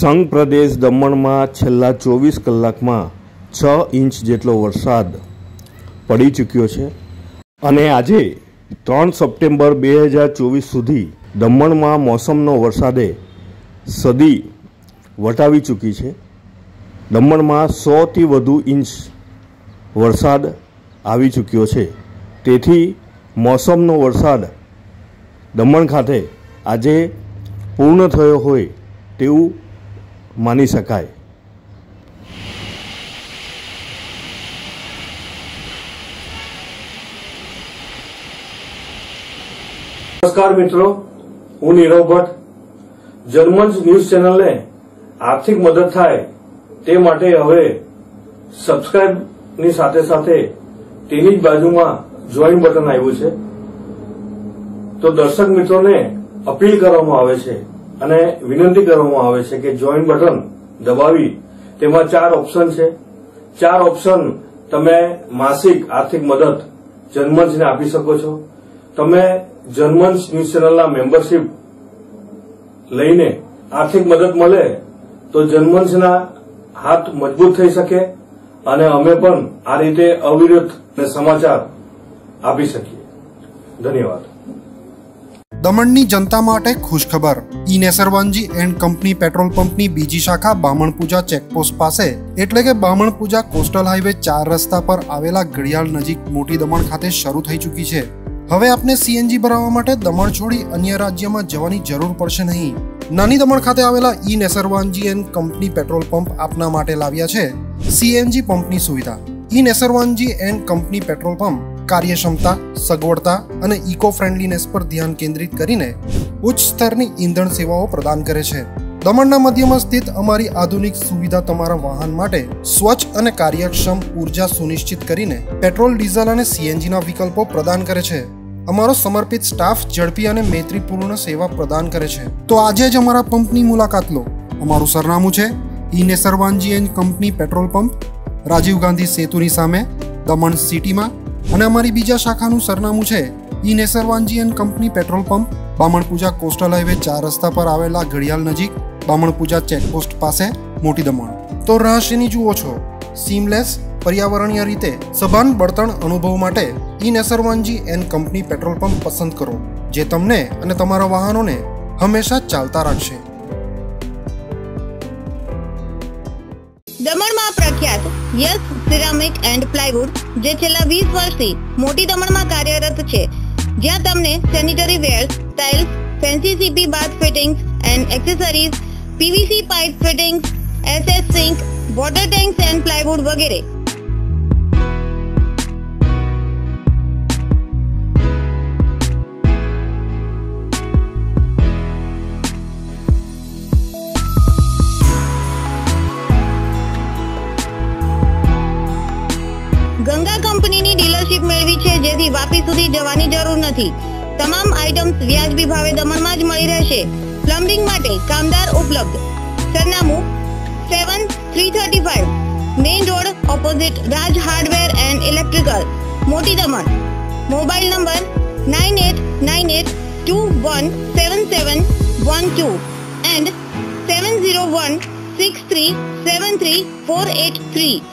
સંઘ પ્રદેશ દમણમાં છેલ્લા 24 કલાકમાં 6 ઇંચ જેટલો વરસાદ પડી ચૂક્યો છે અને આજે 3 સપ્ટેમ્બર 2024 સુધી દમણમાં મોસમનો વરસાદે સદી વટાવી ચૂકી છે। દમણમાં 100થી વધુ ઇંચ વરસાદ આવી ચૂક્યો છે। તેથી મોસમનો વરસાદ દમણ ખાતે આજે પૂર્ણ થયો હોય તેવું માની શકાય। नमस्कार मित्रों, हूँ नीरव भट्ट। जनमंच न्यूज चैनल ने आर्थिक मदद थाय ते माटे हवे सब्सक्राइब नी साथे साथे तेनी ज बाजुमां जॉइन बटन आव्युं छे। तो दर्शक मित्रों ने अपील करवामां आवे छे अने विनंती करवामां आवे छे के जॉइन बटन दबावी तेमां 4 ऑप्शन छे। 4 ऑप्शन तमे मासिक आर्थिक मदद जनमंच ने आपी शको छो। तमे जनमंच न्यूज चैनल मेम्बरशीप लईने आर्थिक मदद मळे तो जनमंच हाथ मजबूत थई सके अने अमे पण आ रीते अविरत समाचार आपी सकीए। धन्यवाद। दमणनी जनता माटे खुशखबर। E Nesarwanji and company petrol पंपनी बीजी शाखा बामणपूजा चेकपोस्ट पासे एटले के बामणपूजा कोस्टल हाईवे 4 रस्ता पर आवेला घड़ियाल नजीक मोटी दमण खाते शरू थई चूकी छे। હવે આપને સીએનજી ભરાવવા માટે દમણ છોડી અન્ય રાજ્યમાં જવાની જરૂર પડશે નહીં। નાની દમણ ખાતે આવેલા E Nesarwanji and company petrol pump આપના માટે લાવ્યા છે સીએનજી પંપની સુવિધા। E Nesarwanji and company petrol pump કાર્યક્ષમતા, સગવડતા અને ઇકો ફ્રેન્ડલીનેસ પર ધ્યાન કેન્દ્રિત કરીને ઉચ્ચ સ્તરની ઈંધણ સેવાઓ પ્રદાન કરે છે। દમણના મધ્યમાં સ્થિત અમારી આધુનિક સુવિધા તમારા વાહન માટે સ્વચ્છ અને કાર્યક્ષમ ઉર્જા સુનિશ્ચિત કરીને પેટ્રોલ, ડીઝલ અને સીએનજીના વિકલ્પો પ્રદાન કરે છે। અમારો સમર્પિત સ્ટાફ ઝડપી અને મૈત્રીપૂર્ણ સેવા પ્રદાન કરે છે। તો આજે જ અમારા પંપની મુલાકાત લો। અમારું સરનામું છે E Nesarwanji and company petrol pump, Rajiv Gandhi સેતુની સામે, દમણ સિટીમાં। અને અમારી બીજા શાખાનું સરનામું છે E Nesarwanji and company petrol pump, Bamanpuja coastal highway 4 રસ્તા પર આવેલા ઘડિયાલ નજીક, બામણપૂજા ચેકપોસ્ટ પાસે, મોટી દમણ। તો રહસ્યની જુઓ છો સીમલેસ पर्यावरणीय रीते सभान बळतण अनुभव माटे E Nesarwanji and company petrol pump पसंद करो, जे तमने अने तमारा वाहनोने हमेशा चालता राखशे। दमणमां प्रख्यात यस सिरामिक एंड प्लायवुड जे छेल्ला 20 वर्षथी मोटी दमणमां कार्यरत छे, ज्यां तमने sanitary wares, tiles, fancy CP bath fittings and accessories, PVC pipe fittings, SS sink, water tanks and plywood वगैरह। गंगा कंपनीनी डीलरशिप मेळवी छे, जेथी वापी सुधी जवानी जरूर नथी। तमाम आइटम्स व्याजबी भावे दमणमां ज मळी रहेशे। प्लम्बिंग माटे कामदार उपलब्ध। सरनामું 7335 main road opposite Raj hardware and electrical, Moti Daman. Mobile number 9898217712 and 7016373483।